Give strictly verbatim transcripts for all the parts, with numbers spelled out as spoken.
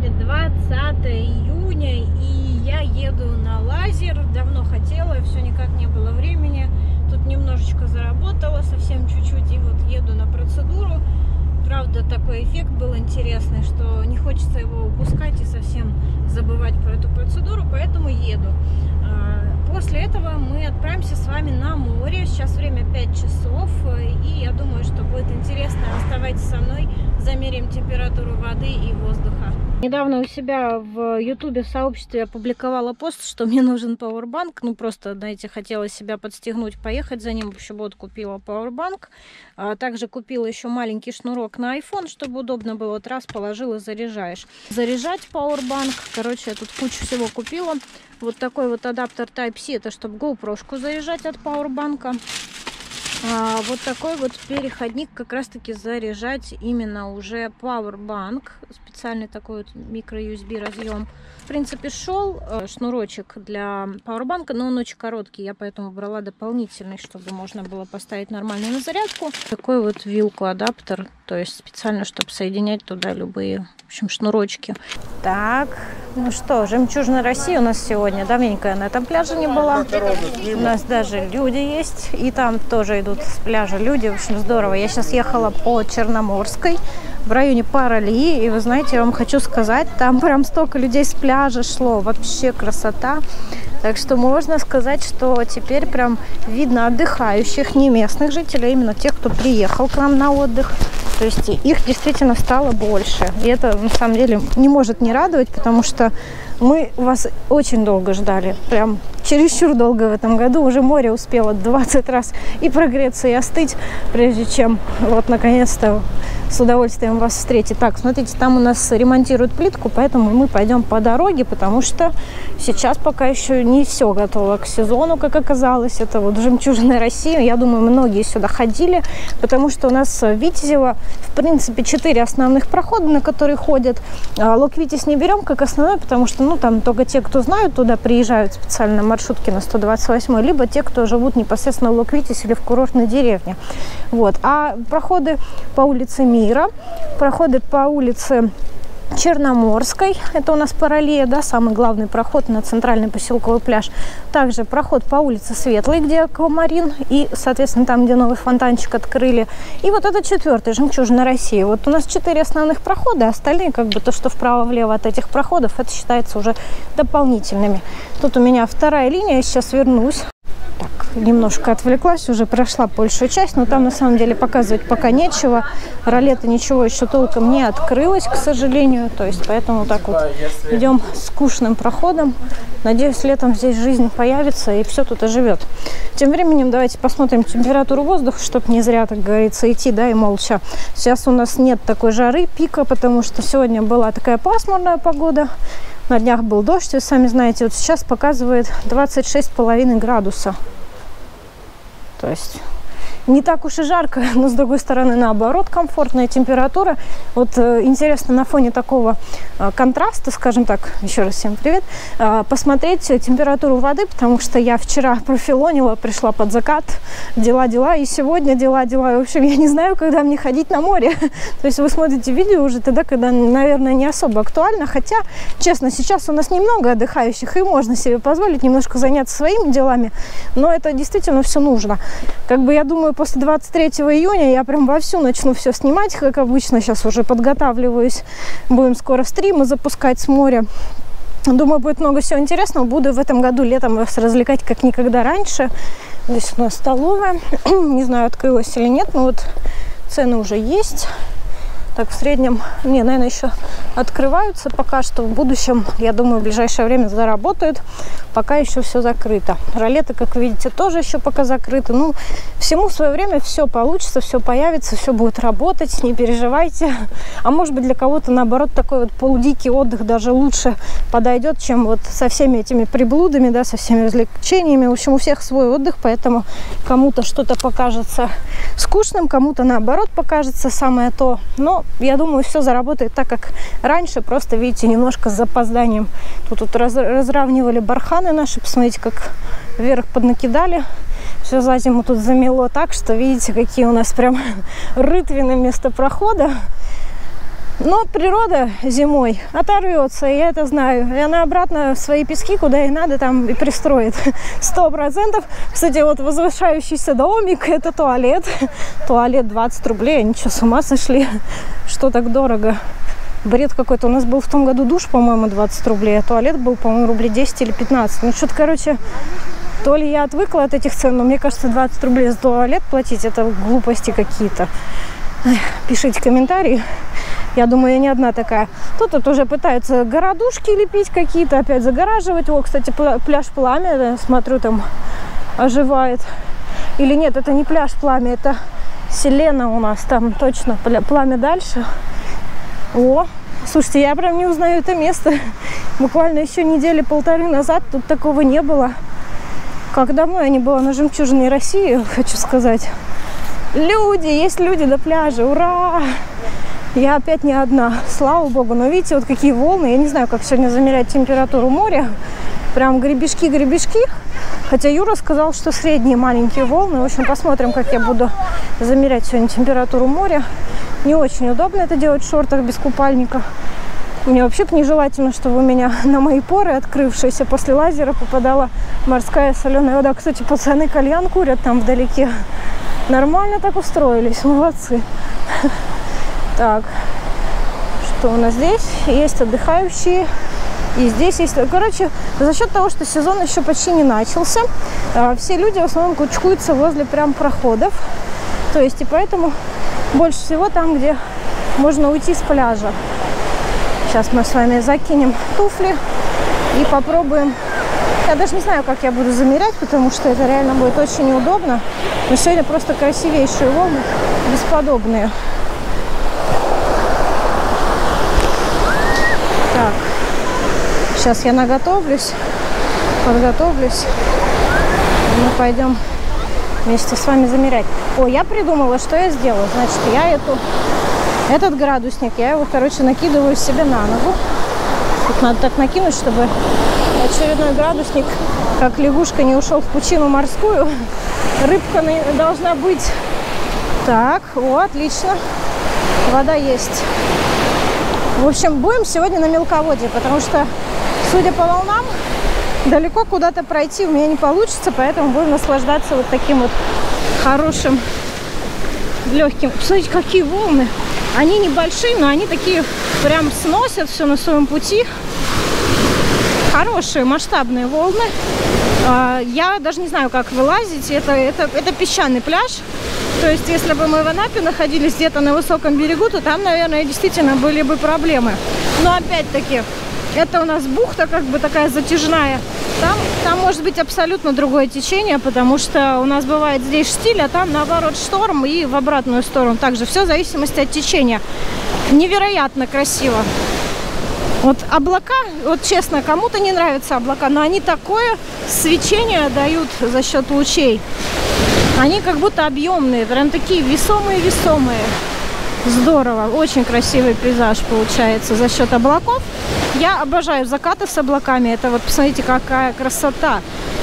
Сегодня двадцатое июня, и я еду на лазер. Давно хотела, все никак не было времени. Тут немножечко заработала, совсем чуть-чуть, и вот еду на процедуру. Правда, такой эффект был интересный, что не хочется его упускать и совсем забывать про эту процедуру, поэтому еду. После этого мы отправимся с вами на море. Сейчас время пять часов, и я думаю, что будет интересно. Оставайтесь со мной, замерим температуру воды и воздуха. Недавно у себя в ютубе в сообществе опубликовала пост, что мне нужен пауэрбанк. Ну, просто, знаете, хотела себя подстегнуть, поехать за ним. В общем, вот купила пауэрбанк. А также купила еще маленький шнурок на айфон, чтобы удобно было. Вот раз положил и заряжаешь. Заряжать пауэрбанк. Короче, я тут кучу всего купила. Вот такой вот адаптер Type-C, это чтобы GoPro-шку заряжать от пауэрбанка. А вот такой вот переходник как раз-таки заряжать именно уже пауэрбанк. Специальный такой вот микро-ю эс би разъем. В принципе, шел шнурочек для пауэрбанка, но он очень короткий. Я поэтому брала дополнительный, чтобы можно было поставить нормально на зарядку. Такой вот вилку адаптер, то есть специально, чтобы соединять туда любые, в общем, шнурочки. Так, ну что, жемчужина России у нас сегодня. Давненько я на этом пляже не была. У нас даже люди есть, и там тоже идут с пляжа люди. В общем, здорово. Я сейчас ехала по Черноморской, в районе Паралии, и вы знаете, я вам хочу сказать, там прям столько людей с пляжа шло, вообще красота. Так что можно сказать, что теперь прям видно отдыхающих, не местных жителей, а именно тех, кто приехал к нам на отдых. То есть их действительно стало больше. И это на самом деле не может не радовать, потому что мы вас очень долго ждали. Прям чересчур долго в этом году. Уже море успело двадцать раз и прогреться, и остыть, прежде чем вот наконец-то с удовольствием вас встретить. Так, смотрите, там у нас ремонтируют плитку, поэтому мы пойдем по дороге, потому что сейчас пока еще не все готово к сезону, как оказалось. Это вот жемчужина России. Я думаю, многие сюда ходили, потому что у нас в Витязево, в принципе, четыре основных прохода, на которые ходят. Лок-Витязь не берем как основной, потому что, ну, там только те, кто знают, туда приезжают специально маршрутки на сто двадцать восьмой, либо те, кто живут непосредственно в Лок-Витязь или в курортной деревне. Вот. А проходы по улице Мира, проходы по улице Черноморской, это у нас Паралия, да, самый главный проход на центральный поселковый пляж. Также проход по улице Светлой, где аквамарин, и, соответственно, там, где новый фонтанчик открыли. И вот это четвертый, жемчужина России. Вот у нас четыре основных прохода, остальные, как бы то, что вправо-влево от этих проходов, это считается уже дополнительными. Тут у меня вторая линия, я сейчас вернусь. Немножко отвлеклась, уже прошла большую часть, но там на самом деле показывать пока нечего. Ролета ничего еще толком не открылась, к сожалению, то есть поэтому так вот идем скучным проходом. Надеюсь, летом здесь жизнь появится и все тут оживет. Тем временем давайте посмотрим температуру воздуха, чтобы не зря, так говорится, идти, да, и молча. Сейчас у нас нет такой жары, пика, потому что сегодня была такая пасмурная погода. На днях был дождь, вы сами знаете, вот сейчас показывает двадцать шесть с половиной градуса. То есть не так уж и жарко, но с другой стороны, наоборот, комфортная температура. Вот э, интересно на фоне такого э, контраста, скажем так, еще раз всем привет, э, посмотреть температуру воды, потому что я вчера профилонила, пришла под закат, дела-дела, и сегодня дела-дела. В общем, я не знаю, когда мне ходить на море. То есть вы смотрите видео уже тогда, когда, наверное, не особо актуально, хотя, честно, сейчас у нас немного отдыхающих, и можно себе позволить немножко заняться своими делами, но это действительно все нужно. Как бы я думаю, после двадцать третьего июня я прям вовсю начну все снимать, как обычно. Сейчас уже подготавливаюсь. Будем скоро стримы запускать с моря. Думаю, будет много всего интересного. Буду в этом году летом вас развлекать как никогда раньше. Здесь у нас столовая. Не знаю, открылась или нет, но вот цены уже есть. Так, в среднем, не, наверное, еще открываются пока что. В будущем, я думаю, в ближайшее время заработают. Пока еще все закрыто. Ролеты, как вы видите, тоже еще пока закрыты. Ну, всему в свое время все получится, все появится, все будет работать, не переживайте. А может быть, для кого-то, наоборот, такой вот полудикий отдых даже лучше подойдет, чем вот со всеми этими приблудами, да, со всеми развлечениями. В общем, у всех свой отдых, поэтому кому-то что-то покажется скучным, кому-то, наоборот, покажется самое то. Но я думаю, все заработает так, как раньше. Просто, видите, немножко с запозданием. Тут вот раз, разравнивали барханы наши. Посмотрите, как вверх поднакидали. Все за зиму тут замело так, что видите, какие у нас прям рытвины вместо прохода. Но природа зимой оторвется, и я это знаю. И она обратно в свои пески, куда ей надо, там и пристроит. Сто процентов. Кстати, вот возвышающийся домик – это туалет. Туалет двадцать рублей. Они что, с ума сошли? Что так дорого? Бред какой-то. У нас был в том году душ, по-моему, двадцать рублей, а туалет был, по-моему, рублей десять или пятнадцать. Ну, что-то, короче, то ли я отвыкла от этих цен, но мне кажется, двадцать рублей за туалет платить – это глупости какие-то. Пишите комментарии. Я думаю, я не одна такая. Тут вот уже пытаются городушки лепить какие-то, опять загораживать. О, кстати, пляж Пламя, смотрю, там оживает. Или нет, это не пляж Пламя, это Селена у нас. Там точно Пламя дальше. О, слушайте, я прям не узнаю это место. Буквально еще недели полторы назад тут такого не было. Как давно я не была на жемчужине России, хочу сказать. Люди, есть люди до пляжа, ура! Я опять не одна, слава богу. Но видите, вот какие волны. Я не знаю, как сегодня замерять температуру моря. Прям гребешки-гребешки. Хотя Юра сказал, что средние маленькие волны. В общем, посмотрим, как я буду замерять сегодня температуру моря. Не очень удобно это делать в шортах без купальника. Мне вообще-то нежелательно, чтобы у меня на мои поры, открывшиеся после лазера, попадала морская соленая вода. Кстати, пацаны кальян курят там вдалеке. Нормально так устроились, молодцы. Так, что у нас здесь? Есть отдыхающие. И здесь есть... Короче, за счет того, что сезон еще почти не начался, все люди в основном кучкуются возле прям проходов. То есть, и поэтому больше всего там, где можно уйти с пляжа. Сейчас мы с вами закинем туфли и попробуем. Я даже не знаю, как я буду замерять, потому что это реально будет очень неудобно. Но сегодня просто красивейшие волны, бесподобные. Так, сейчас я наготовлюсь, подготовлюсь. И мы пойдем вместе с вами замерять. О, я придумала, что я сделаю. Значит, я эту, этот градусник, я его, короче, накидываю себе на ногу. Тут надо так накинуть, чтобы очередной градусник, как лягушка, не ушел в пучину морскую. Рыбка должна быть. Так, о, отлично. Вода есть. В общем, будем сегодня на мелководье, потому что, судя по волнам, далеко куда-то пройти у меня не получится, поэтому будем наслаждаться вот таким вот хорошим, легким. Смотрите, какие волны. Они небольшие, но они такие прям сносят все на своем пути. Хорошие, масштабные волны. Я даже не знаю, как вылазить. Это, это, это песчаный пляж. То есть, если бы мы в Анапе находились где-то на высоком берегу, то там, наверное, действительно были бы проблемы. Но опять-таки, это у нас бухта как бы такая затяжная. Там, там может быть абсолютно другое течение, потому что у нас бывает здесь штиль, а там наоборот шторм и в обратную сторону. Также все в зависимости от течения. Невероятно красиво. Вот облака, вот честно, кому-то не нравятся облака, но они такое свечение дают за счет лучей. Они как будто объемные, прям такие весомые-весомые. Здорово, очень красивый пейзаж получается за счет облаков. Я обожаю закаты с облаками. Это вот, посмотрите, какая красота.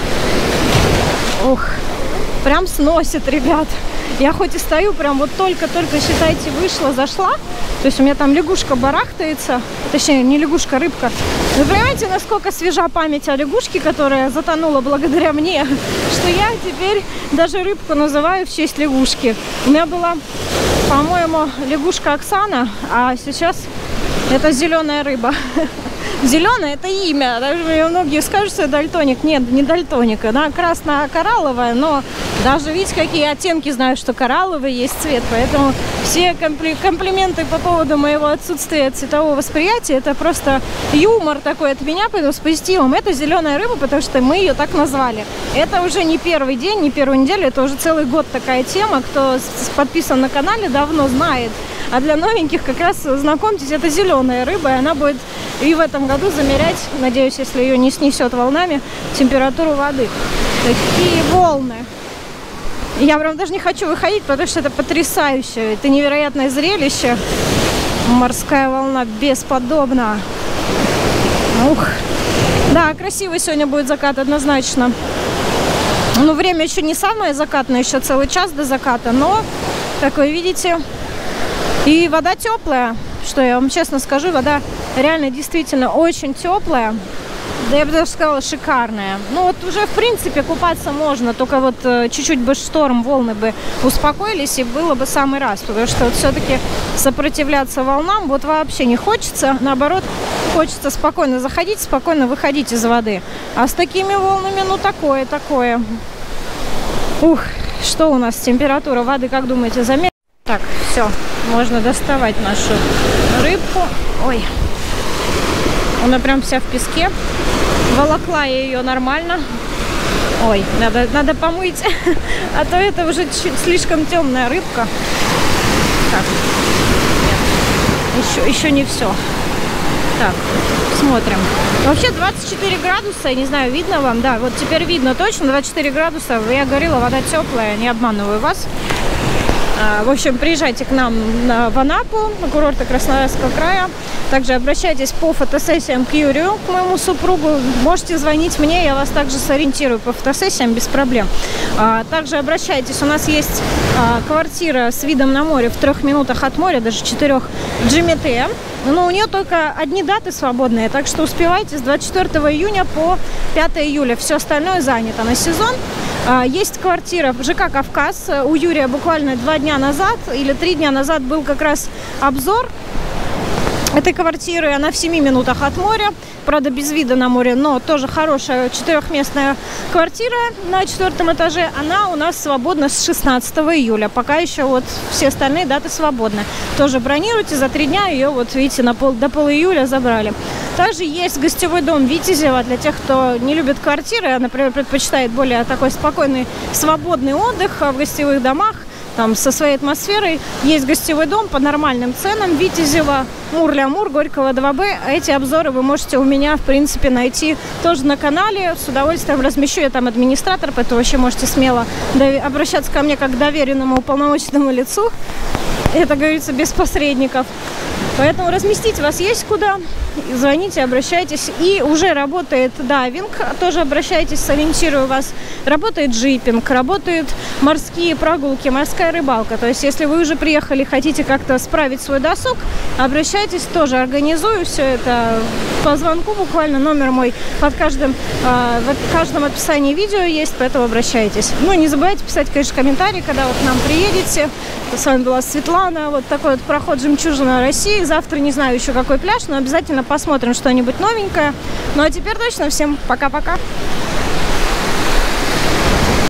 Ух, прям сносит, ребят. Я хоть и стою, прям вот только-только, считайте, вышла, зашла. То есть у меня там лягушка барахтается. Точнее, не лягушка, рыбка. Вы понимаете, насколько свежа память о лягушке, которая затонула благодаря мне, что я теперь даже рыбку называю в честь лягушки. У меня была, по-моему, лягушка Оксана, а сейчас это зеленая рыба. Зеленая — это имя. Даже многие скажут, что я дальтоник. Нет, не дальтоник. Она красно-коралловая, но даже видите, какие оттенки, знаю, что коралловый есть цвет. Поэтому все компли комплименты по поводу моего отсутствия цветового восприятия — это просто юмор такой от меня, поэтому с позитивом. Это зеленая рыба, потому что мы ее так назвали. Это уже не первый день, не первую неделю, это уже целый год такая тема. Кто подписан на канале, давно знает. А для новеньких как раз знакомьтесь, это зеленая рыба, и она будет и в этом году замерять, надеюсь, если ее не снесет волнами, температуру воды. Такие волны. Я прям даже не хочу выходить, потому что это потрясающе. Это невероятное зрелище. Морская волна бесподобна. Ух. Да, красивый сегодня будет закат однозначно. Ну, время еще не самое закатное, еще целый час до заката, но, как вы видите, и вода теплая, что я вам честно скажу, вода реально действительно очень теплая. Да я бы даже сказала, шикарная. Ну вот уже в принципе купаться можно, только вот э, чуть-чуть бы шторм, волны бы успокоились, и было бы самый раз. Потому что вот все-таки сопротивляться волнам вот вообще не хочется. Наоборот, хочется спокойно заходить, спокойно выходить из воды. А с такими волнами, ну такое, такое. Ух, что у нас температура воды, как думаете, заметили? Так, все, можно доставать нашу рыбку. Ой, она прям вся в песке. Волокла я ее нормально. Ой, надо, надо помыть, а то это уже чуть слишком темная рыбка. Так, нет, еще, еще не все. Так, смотрим. Вообще двадцать четыре градуса, я не знаю, видно вам? Да, вот теперь видно точно, двадцать четыре градуса. Я говорила, вода теплая, не обманываю вас. В общем, приезжайте к нам в Анапу, на курорты Краснодарского края. Также обращайтесь по фотосессиям к Юрию, к моему супругу. Можете звонить мне, я вас также сориентирую по фотосессиям без проблем. Также обращайтесь, у нас есть квартира с видом на море в трех минутах от моря, даже четырех, в Джимете. Но у нее только одни даты свободные, так что успевайте с двадцать четвёртого июня по пятого июля. Все остальное занято на сезон. Есть квартира в ЖК «Кавказ». У Юрия буквально два дня назад или три дня назад был как раз обзор этой квартиры. Она в семи минутах от моря. Правда, без вида на море, но тоже хорошая четырехместная квартира на четвертом этаже. Она у нас свободна с шестнадцатого июля. Пока еще вот все остальные даты свободны. Тоже бронируйте. За три дня ее, вот видите, на пол, до пола июля забрали. Также есть гостевой дом Витязева для тех, кто не любит квартиры, а, например, предпочитает более такой спокойный, свободный отдых в гостевых домах. Там со своей атмосферой. Есть гостевой дом по нормальным ценам. Витязева, Мур-ля-Мур, Горького два бэ. Эти обзоры вы можете у меня, в принципе, найти тоже на канале. С удовольствием размещу. Я там администратор, поэтому вообще можете смело обращаться ко мне как к доверенному уполномоченному лицу. Это, говорится, без посредников. Поэтому разместить вас есть куда. Звоните, обращайтесь. И уже работает дайвинг. Тоже обращайтесь, сориентирую вас. Работает джипинг, работают морские прогулки, морская рыбалка. То есть, если вы уже приехали, хотите как-то справить свой досуг, обращайтесь, тоже организую все это по звонку. Буквально номер мой под каждым, э, в каждом описании видео есть, поэтому обращайтесь. Ну, не забывайте писать, конечно, комментарии, когда вы к нам приедете. С вами была Светлана. Вот такой вот проход «Жемчужина России». Завтра не знаю еще какой пляж, но обязательно посмотрим что-нибудь новенькое. Ну а теперь точно всем пока-пока.